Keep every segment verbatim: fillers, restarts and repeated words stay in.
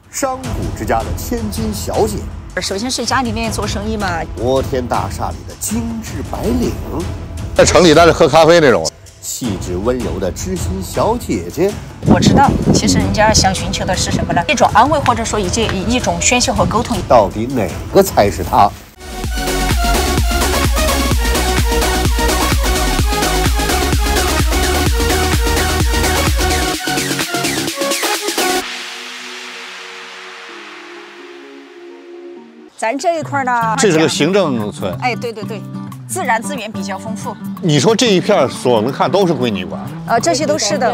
商贾之家的千金小姐， 首先是家里面做生意嘛。 摩天大厦里的精致白领， 在城里但是喝咖啡那种。 细致温柔的知心小姐姐。 我知道，其实人家想寻求的是什么呢？一种安慰，或者说一件一种宣泄和沟通。 到底哪个才是她？ 咱这一块呢， 这是个行政村。 哎，对对对，自然资源比较丰富。 你说这一片所能看都是归你管？ 呃，这些都是的。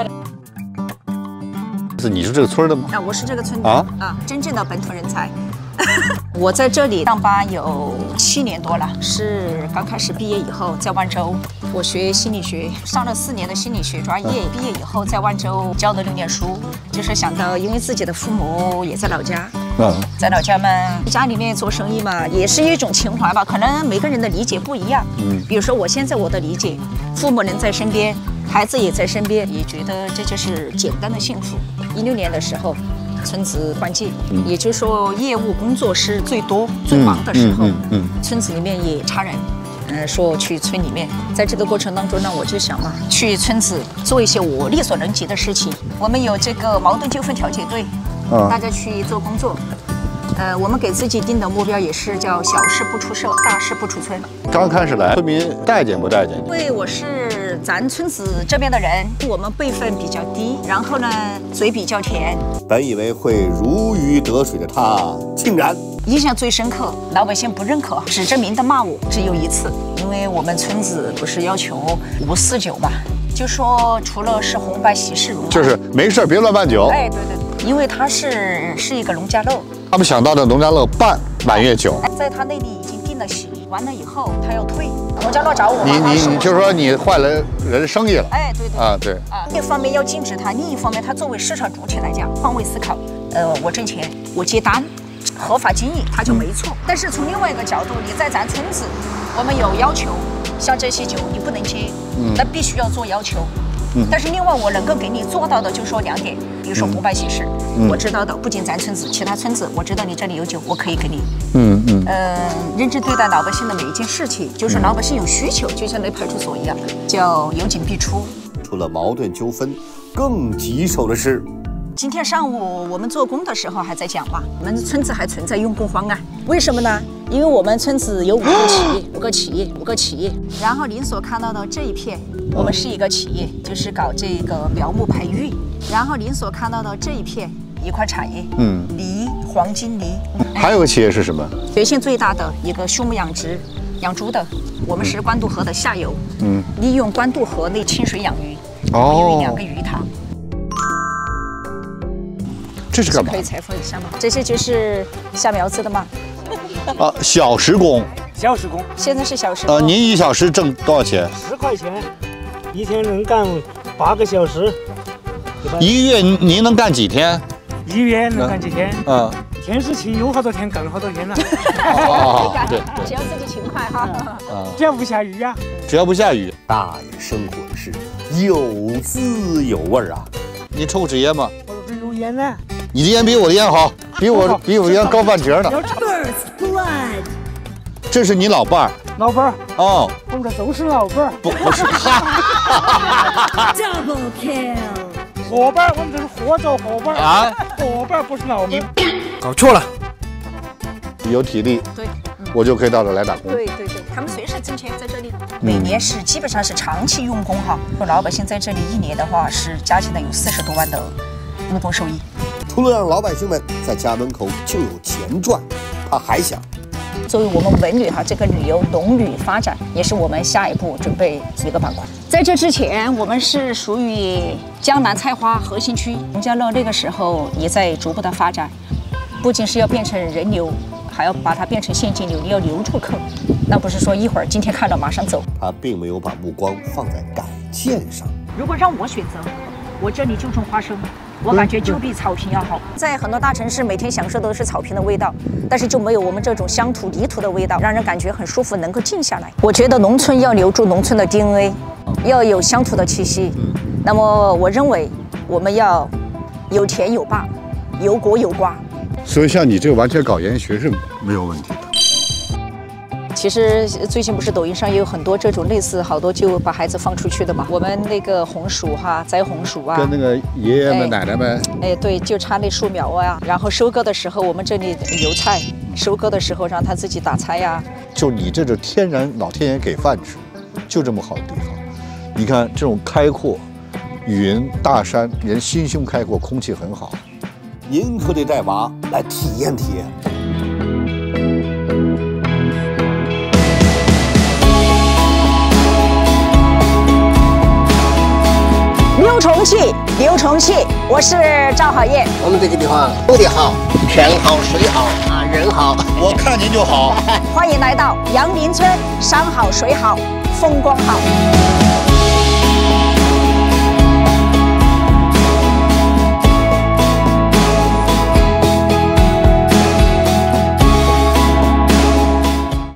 是你是这个村的吗？ 啊，我是这个村的啊啊，真正的本土人才。我在这里上班有七年多了，是刚开始毕业以后在万州，我学心理学，上了四年的心理学专业。毕业以后在万州教了六年书，就是想到因为自己的父母也在老家。 嗯， 在老家嘛，家里面做生意嘛，也是一种情怀吧。可能每个人的理解不一样。嗯，比如说我现在我的理解，父母人在身边，孩子也在身边，也觉得这就是简单的幸福。一六年的时候，村子换届，嗯、也就是说业务工作是最多、最忙的时候，嗯嗯嗯嗯、村子里面也差人。 嗯，说去村里面，在这个过程当中呢，我就想嘛，去村子做一些我力所能及的事情。我们有这个矛盾纠纷调解队，嗯，大家去做工作。呃，我们给自己定的目标也是叫小事不出社，大事不出村。 刚开始来，村民待见不待见？ 因为我是咱村子这边的人，我们辈分比较低，然后呢，嘴比较甜。 本以为会如鱼得水的他，竟然。 印象最深刻，老百姓不认可，指着名的骂我，只有一次。因为我们村子不是要求无四酒嘛，就说除了是红白喜事如， 就是没事别乱办酒。 哎，对对对，因为它是是一个农家乐， 他们想到的农家乐办满月酒， 在他那里已经定了席，完了以后他要退，农家乐找我， 你你你就是说你坏了人生意了。 哎，对对啊对啊，一方面要禁止他，另一方面他作为市场主体来讲，换位思考，呃，我挣钱，我接单。 合法经营，它就没错。但是从另外一个角度，你在咱村子，我们有要求，像这些酒你不能接，嗯，那必须要做要求。嗯，但是另外我能够给你做到的，就说两点，比如说红白喜事，嗯、我知道的，不仅咱村子，其他村子我知道你这里有酒，我可以给你。嗯嗯。呃，认真对待老百姓的每一件事情，就是老百姓有需求，就像那派出所一样，叫有警必出。 除了矛盾纠纷，更棘手的是。 今天上午我们做工的时候还在讲嘛，我们村子还存在用工荒啊？为什么呢？因为我们村子有五个企业，五个企业，五个企业。然后您所看到的这一片，我们是一个企业，就是搞这个苗木培育。然后您所看到的这一片一块产业，嗯，梨，黄金梨。 还有个企业是什么？ 全县最大的一个畜牧养殖，养猪的。我们是官渡河的下游，嗯，利用官渡河内清水养鱼，哦，有两个鱼塘。 这是干嘛？ 可以采访一下吗？这些就是下苗子的吗？ 啊，小时工。 小时工。 现在是小时工。 呃，您一小时挣多少钱？ 十块钱，一天能干八个小时。 一个月您能干几天？ 一月能干几天？ 嗯。 天时气有好多天干好多天了。 哦，对， 只要自己勤快哈。 啊，只要不下雨呀。 只要不下雨。 大爷生活是有滋有味啊！ 你抽纸烟吗？ 我这有烟呢。 你的烟比我的烟好，比我比我的烟高半截呢。这是你老伴儿， 老伴儿哦， 我们这都是老伴儿， 不不是哈。 Double kill， 伙伴，我们这是合作伙伴啊， 伙伴不是老伴。 搞错了，有体力， 对， 我就可以到这来打工。 对对对，他们随时挣钱在这里，每年是基本上是长期用工哈。老百姓在这里一年的话是加起来有四十多万的务工收益。 除了让老百姓们在家门口就有钱赚，他还想， 作为我们文旅哈这个旅游农旅发展，也是我们下一步准备一个板块。在这之前，我们是属于江南菜花核心区，农家乐那个时候也在逐步的发展，不仅是要变成人流，还要把它变成现金流，你要留住客，那不是说一会儿今天看了马上走。 他并没有把目光放在改建上。 如果让我选择，我这里就种花生。 我感觉就比草坪要好。在很多大城市，每天享受的都是草坪的味道，但是就没有我们这种乡土泥土的味道，让人感觉很舒服，能够静下来。我觉得农村要留住农村的 D N A， 要有乡土的气息。那么，我认为我们要有田有坝，有果有瓜， 所以像你这个完全搞研学是没有问题的。 其实最近不是抖音上也有很多这种类似，好多就把孩子放出去的嘛。我们那个红薯哈，栽红薯啊， 跟那个爷爷们、哎、奶奶们， 哎，对，就插那树苗啊。然后收割的时候，我们这里油菜，收割的时候让他自己打菜呀、啊。 就你这种天然老天爷给饭吃，就这么好的地方。你看这种开阔，云大山，人心胸开阔，空气很好。 您可得带娃来体验体验。 六重庆，六重庆，我是赵好燕。 我们这个地方土地好，天好，水好啊，人好。 我看您就好。 欢迎来到阳明村，山好水好，风光好。